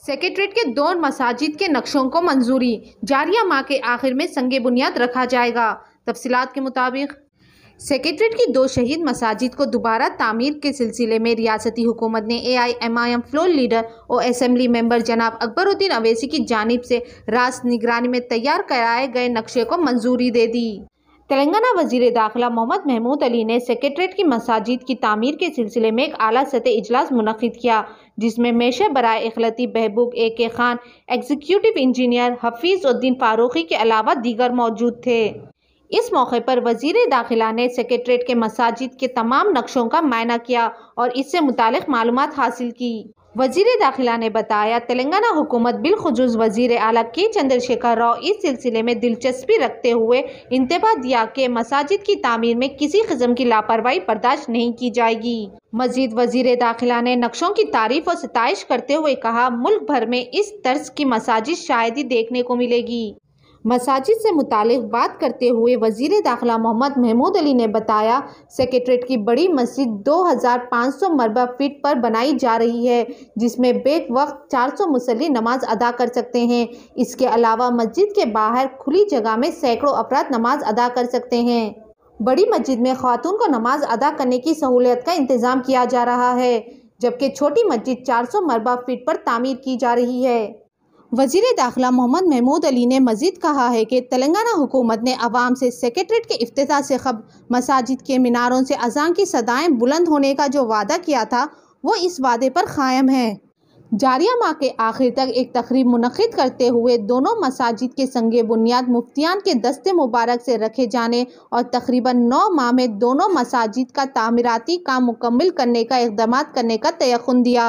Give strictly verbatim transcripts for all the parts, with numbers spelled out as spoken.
Secretariat के दो मसाजिद के नक्शों को मंजूरी, जारिया माह के आखिर में संगे बुनियाद रखा जाएगा। तफसीलात के मुताबिक सेक्रेटरीट की दो शहीद मसाजिद को दोबारा तामीर के सिलसिले में रियासती हुकूमत ने A I M I M floor leader और असम्बली मेंबर जनाब अकबरुद्दीन अवैसी की जानिब से रास निगरानी में तैयार कराए गए नक्शे को मंजूरी दे दी। तेलंगाना वजीर दाखिला मोहम्मद महमूद अली ने सेक्रेटरीट की मसाजिद की तामीर के सिलसिले में एक आला सतह इजलास मुनक्किद किया, जिसमें मेशर बराए इखलती बहबूब A K Khan, executive engineer Hafeez Uddin Farooqui के अलावा दीगर मौजूद थे। इस मौके पर वजीर दाखिला ने सेक्रेटरीट के मसाजिद के तमाम नक्शों का मुआयना किया और इससे मुतालिक मालूमात हासिल की। वजीर दाखिला ने बताया, तेलंगाना हुकूमत बिलखुसूस वजीर आला के चंद्रशेखर राव इस सिलसिले में दिलचस्पी रखते हुए इंतबाह दिया कि मसाजिद की तामीर में किसी किस्म की लापरवाही बर्दाश्त नहीं की जाएगी। मजीद वजीर दाखिला ने नक्शों की तारीफ और सताइश करते हुए कहा, मुल्क भर में इस तर्ज की मसाजिद शायद ही देखने को मिलेगी। मसाजिद से मुतालिक बात करते हुए वजीर दाखिला मोहम्मद महमूद अली ने बताया, सेक्रेटरीट की बड़ी मस्जिद दो हज़ार पाँच सौ मरबा फीट पर बनाई जा रही है, जिसमें बेक वक्त चार सौ मुसल्ली नमाज अदा कर सकते हैं। इसके अलावा मस्जिद के बाहर खुली जगह में सैकड़ों अफराद नमाज अदा कर सकते हैं। बड़ी मस्जिद में खातून को नमाज अदा करने की सहूलियत का इंतज़ाम किया जा रहा है, जबकि छोटी मस्जिद चार सौ मरबा फीट पर तामीर की जा रही है। वजीर दाखिला मोहम्मद महमूद अली ने मजीद कहा है कि तेलंगाना हुकूमत ने अवाम से सेक्रेटरीट के इफ्तिताह से क़ब्ल मसाजिद के मीनारों से अज़ान की सदाएं बुलंद होने का जो वादा किया था, वो इस वादे पर कायम है। जारिया माह के आखिर तक एक तकरीब मुनक्किद करते हुए दोनों मसाजिद के संगे बुनियाद मुफ्तियान के दस्ते मुबारक से रखे जाने और तकरीबन नौ माह में दोनों मसाजिद का तामीराती काम मुकम्मल करने का इक़दाम करने का तयक़ुन दिया।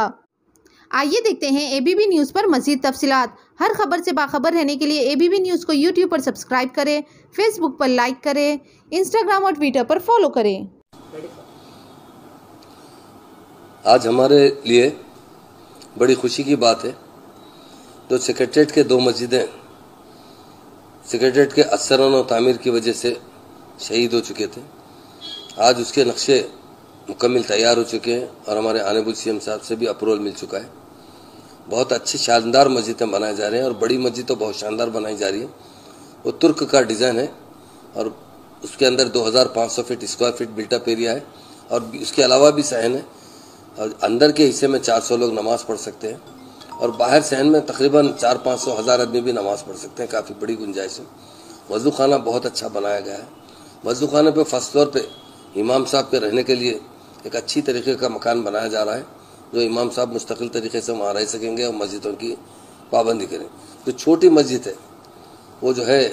आइए देखते हैं ए बी बी न्यूज़ पर मज़ीद तफसीलात। हर खबर से बाखबर रहने के लिए ए बी बी न्यूज़ को यूट्यूब पर सब्सक्राइब करें, फेसबुक पर लाइक करें, इंस्टाग्राम और ट्विटर पर फॉलो करें। आज हमारे लिए बड़ी खुशी की बात है, जो सेक्रेटरीट के दो मस्जिदें सेक्रेटरीट के असरान और तामीर की वजह से शहीद हो चुके थे, आज उसके नक्शे मुकम्मल तैयार हो चुके हैं और हमारे आनेबुल सी एम साहब से भी अप्रूवल मिल चुका है। बहुत अच्छी शानदार मस्जिदें बनाए जा रहे हैं और बड़ी मस्जिद तो बहुत शानदार बनाई जा रही है। वो तुर्क का डिज़ाइन है और उसके अंदर दो हज़ार पाँच सौ feet square feet built up area है और उसके अलावा भी सहन है और अंदर के हिस्से में चार सौ लोग नमाज़ पढ़ सकते हैं और बाहर सहन में तकरीबन चार पाँच सौ हज़ार आदमी भी नमाज़ पढ़ सकते हैं। काफ़ी बड़ी गुंजाइश है। वज़ू खाना बहुत अच्छा बनाया गया है। वज़ू खाने पर फर्स्ट फ्लोर पर इमाम साहब के रहने के लिए एक अच्छी तरीके का मकान बनाया जा रहा है, जो इमाम साहब मुस्तकिल तरीके से वहाँ रह सकेंगे और मस्जिदों की पाबंदी करें। जो छोटी मस्जिद है वो जो है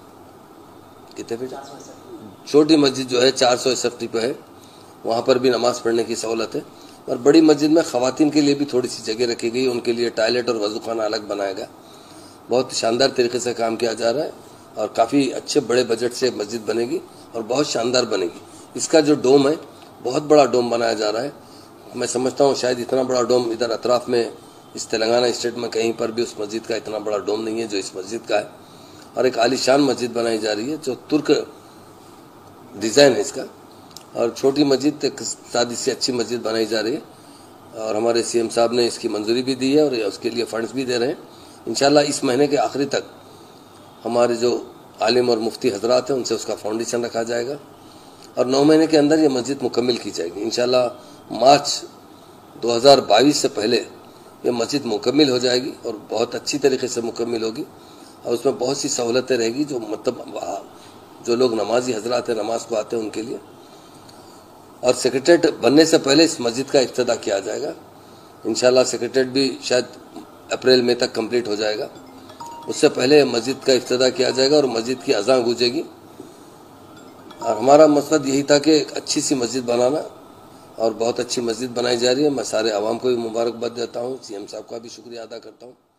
कितने फीट छोटी मस्जिद जो है चार सौ एस एफ टी पे है, वहाँ पर भी नमाज पढ़ने की सहूलत है। और बड़ी मस्जिद में ख़वातीन के लिए भी थोड़ी सी जगह रखी गई, उनके लिए टॉयलेट और वज़ू खाना अलग बनाया गया। बहुत शानदार तरीके से काम किया जा रहा है और काफ़ी अच्छे बड़े बजट से मस्जिद बनेगी और बहुत शानदार बनेगी। इसका जो डोम है बहुत बड़ा डोम बनाया जा रहा है। मैं समझता हूँ शायद इतना बड़ा डोम इधर अतराफ में इस तेलंगाना स्टेट में कहीं पर भी उस मस्जिद का इतना बड़ा डोम नहीं है जो इस मस्जिद का है। और एक आलीशान मस्जिद बनाई जा रही है जो तुर्क डिज़ाइन है इसका, और छोटी मस्जिद एक सादी से अच्छी मस्जिद बनाई जा रही है और हमारे सी एम साहब ने इसकी मंजूरी भी दी है और उसके लिए फंड्स भी दे रहे हैं। इंशाल्लाह इस महीने के आखिरी तक हमारे जो आलिम और मुफ्ती हजरात हैं उनसे उसका फाउंडेशन रखा जाएगा और नौ महीने के अंदर ये मस्जिद मुकम्मल की जाएगी। इंशाल्लाह मार्च दो हज़ार बाईस से पहले ये मस्जिद मुकम्मल हो जाएगी और बहुत अच्छी तरीके से मुकम्मल होगी और उसमें बहुत सी सहूलतें रहेगी जो मतलब जो लोग नमाजी हजरात हैं, नमाज को आते हैं उनके लिए। और सेक्रेटरीट बनने से पहले इस मस्जिद का इफ्तिताह किया जाएगा। इंशाल्लाह सेक्रेटरीट भी शायद अप्रैल मई तक कंप्लीट हो जाएगा। उससे पहले मस्जिद का इफ्तिताह किया जाएगा और मस्जिद की अज़ान गूंजेगी। और हमारा मकसद यही था कि एक अच्छी सी मस्जिद बनाना और बहुत अच्छी मस्जिद बनाई जा रही है। मैं सारे आवाम को भी मुबारकबाद देता हूँ, सी एम साहब का भी शुक्रिया अदा करता हूँ।